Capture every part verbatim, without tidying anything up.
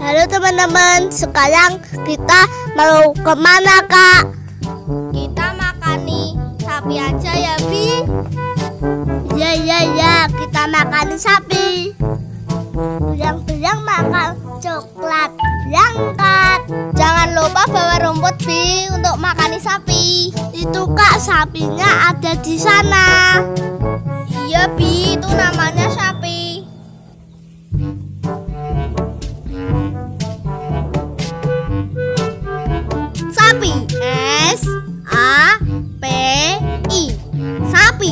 Halo teman-teman, sekarang kita mau kemana kak? Kita makan nih sapi aja ya Bi. Iya iya iya, kita makan sapi. Bilang-bilang makan coklat berangkat. Jangan lupa bawa rumput Bi untuk makan sapi. Itu kak, sapinya ada di sana. Iya Bi, itu namanya sapi. Sapi, S A P I, sapi.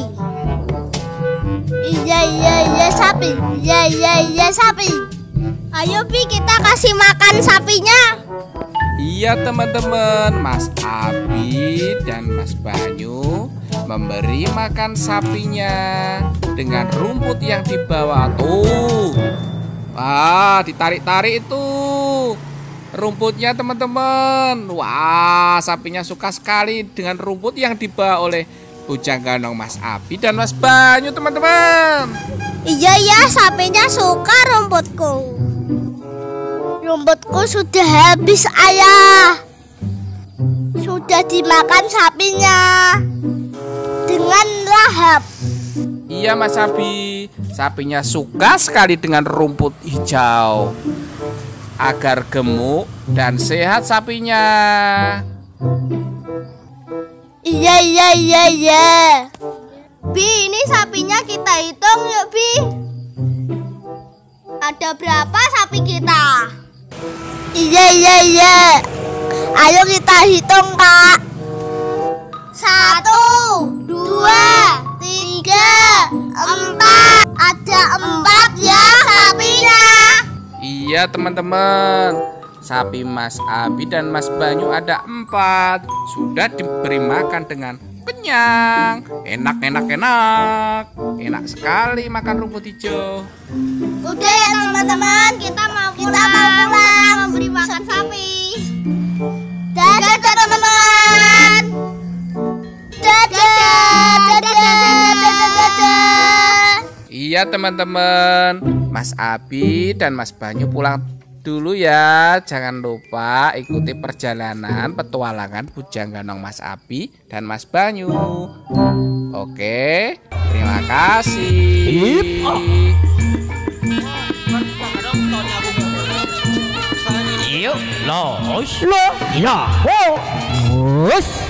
Iya iya iya sapi. Iya iya iya sapi. Ayo Bi, kita kasih makan sapinya. Iya teman-teman, Mas Abi dan Mas Banyu memberi makan sapinya dengan rumput yang dibawa. Tuh, wah, ditarik-tarik itu rumputnya teman-teman. Wah, sapinya suka sekali dengan rumput yang dibawa oleh Bujang Ganong Mas Abi dan Mas Banyu teman-teman. Iya iya, sapinya suka rumputku. Rumputku sudah habis ayah. Sudah dimakan sapinya dengan lahap. Iya Mas Abi, sapinya suka sekali dengan rumput hijau agar gemuk dan sehat sapinya. Iya iya iya iya. Bi, ini sapinya kita hitung yuk Bi. Ada berapa sapi kita? Iya iya iya. Ayo kita hitung kak. Satu, dua, tiga, empat. Ada empat ya sapinya. Iya teman-teman, sapi Mas Abi dan Mas Banyu ada empat. Sudah diberi makan dengan kenyang. Enak enak enak. Enak sekali makan rumput hijau. Udah ya teman-teman, kita mau pulang. Kita mau pulang memberi makan sapi. Dadah teman-teman. Dadah, dadah, dadah, dadah. Iya teman-teman, Mas Abi dan Mas Banyu pulang dulu ya. Jangan lupa ikuti perjalanan petualangan Bujang Ganong Mas Abi dan Mas Banyu. Oke, terima kasih. Yuk, los, lo, ya, oh, us.